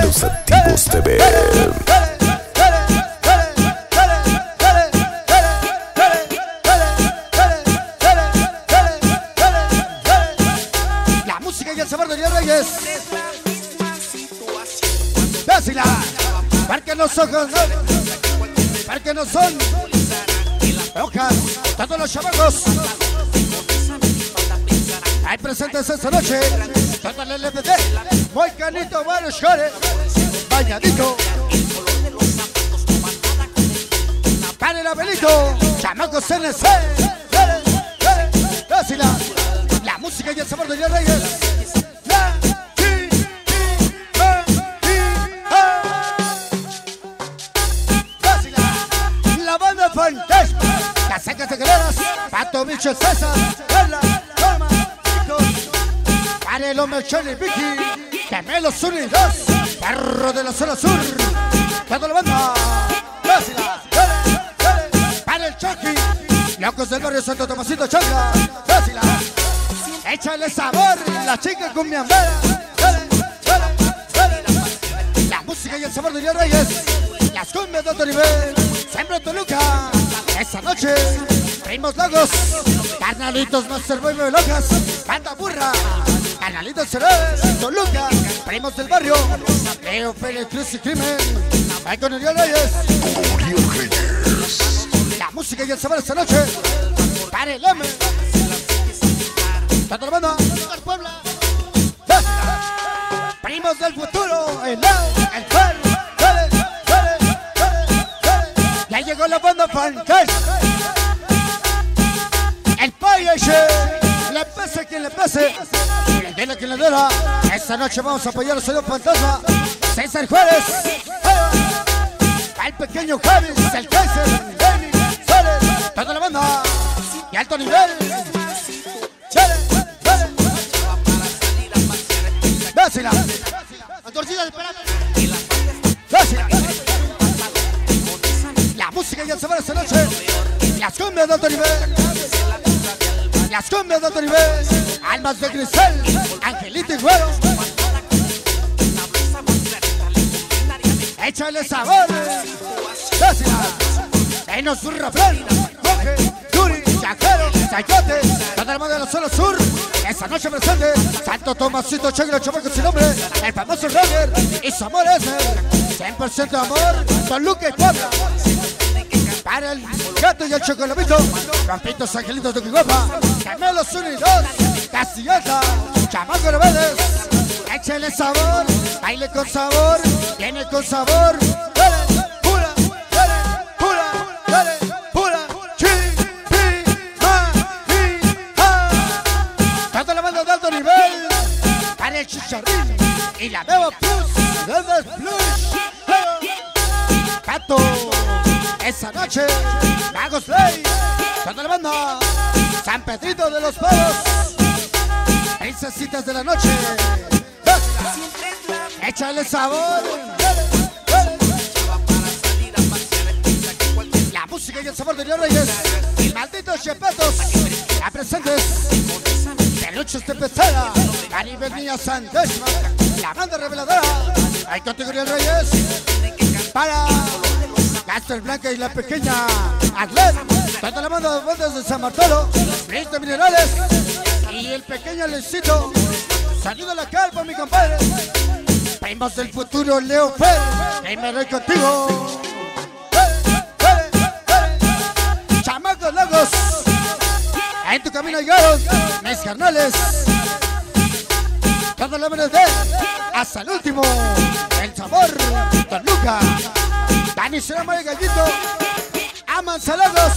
Los Activos TV. La música y el sabor de Dios Reyes. Dásela, porque no son porque no son hojas, todos los chamacos hay presentes esta noche. Todo el LBD, muy canito, varios chores, bañadito. Para el Abelito, chamacos CNC. Dásela, la música y el sabor de Dios Reyes. Fantasma, casacas de guerreras, Pato, Bicho, César, Carla, Norma, Víctor, para el hombre Charlie, Vicky, Gemelos Unidos, Perro de la zona sur, toda la banda, Dásela, para el Chucky, Locos del barrio Santo Tomasito Changa, Dásela, échale sabor, la chica cumbiambera, la música y el sabor de Dios Reyes, las cumbias de otro nivel. Siempre Toluca, esta noche, primos logos, carnalitos Masterboy Locas, banda burra, carnalitos Cerebro, Toluca, primos del barrio, Leo Pérez Cruz y Crimen, hay con Uriel Reyes, la música y el sabor esta noche, para el M, toda la banda, Puebla, primos del futuro, el Leo, el Fer. Ya llegó la banda Fantasma. El Payache. Le pese quien le pese. Le dele quien le dela. Esta noche vamos a apoyar al señor Fantasma. César Juárez. El pequeño Javi. El Kaiser. David. Suárez. Toda la banda. Y alto nivel. Chale. Chale. Dásela. La torcida de esperanza. Dásela. La música y el sabor esta noche. Las cumbias de alto nivel. Las cumbias de alto nivel. Almas de cristal. Angelito y Güero. Échale sabor. Dásela. Venos un refrán. Monje, Yuri, Chajero, Sayote. Toda la mano de la zona sur. Esta noche presente. Santo Tomasito Chagro, Chamaco sin nombre. El famoso Roger. Y su amor es el 100% amor. Toluca y Puebla. Para el gato y el chocolamito, Campitos Angelitos de Quiguapa, Gemelos Unidos, Castilleta, Chamaco Rebeldes, échale sabor, baile con sabor, viene con sabor, dale, pura, dale, pura, dale, pura, chi, pi, ma, pi, ha. Toda la banda de alto nivel, para el Chicharrín y la Bebo Plus, Bebes Plus, Pato. Esa noche, Lagos Play, toda la banda, San Pedrito de los Pavos, princesitas de la noche, échale sabor, la música y el sabor de Dios Reyes, malditos chepetos, ya presentes, peluches de pecera, Caribe Niña Sandesma, la banda reveladora, hay categoría Reyes, para Caster Blanca y la pequeña Arlet, toda la banda de bandas de San Martolo, Brito Minerales y el pequeño Lecito. Saluda la carpa, mi compadre. Primos del futuro, Leo Fer, y me doy contigo. Chamacos locos, en tu camino llegaron mis carnales. Todos los menos de hasta el último, el sabor, Toluca. Dani Serama y Gallito, aman salados.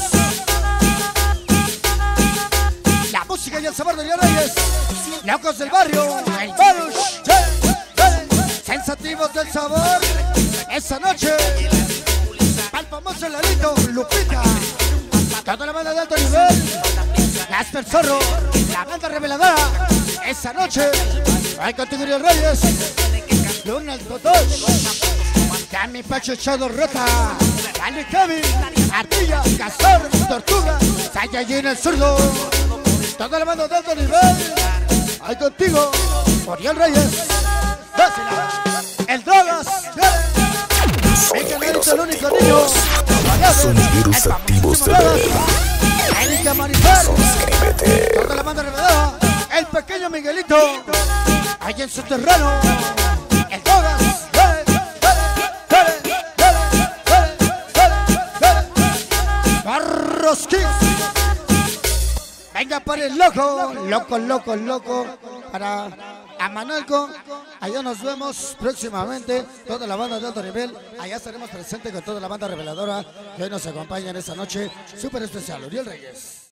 La música y el sabor de Dios Reyes, Locos del barrio, el Baruch, sensativos del sabor. Esa noche, al famoso Lalito, Lupita, toda la banda de alto nivel, Gaster Zorro, la banda reveladora. Esa noche, hay categoría Reyes, Luna el Totoch. Cami Pacho Echado Rota, Dani Kevin, Ardilla, Castor, Tortuga, Saiyajin el Zurdo, toda la banda de alto nivel, ahí contigo, Oriol Reyes, dásela. El Drogas. Mi canalito, el único niño. Sonideros Activos TV. Erika Marifel. Suscríbete. Toda la banda revelada. El pequeño Miguelito. Allá en su terreno. El Drogas. Barros Kids. Venga para el loco, para Amanalco. Allá nos vemos próximamente, toda la banda de alto nivel. Allá estaremos presentes con toda la banda reveladora que hoy nos acompaña en esta noche súper especial. Uriel Reyes.